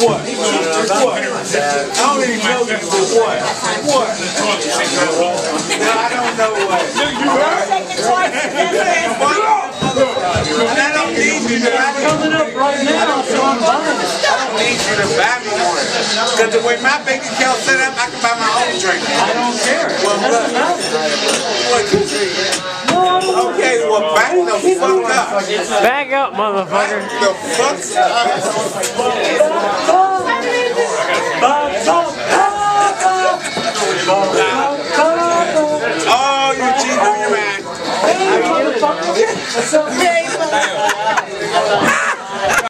What? What? I don't even know you for what? What? No, I don't know what. You heard? I don't need you to buy me Coming up right now, so I'm buying it. I don't need you to buy me one. Because the way my bank account set up, I can buy my own drink. I don't care. Well, look. What you say? Okay, well, back the fuck up. Back up, motherfucker. Back the fuck up.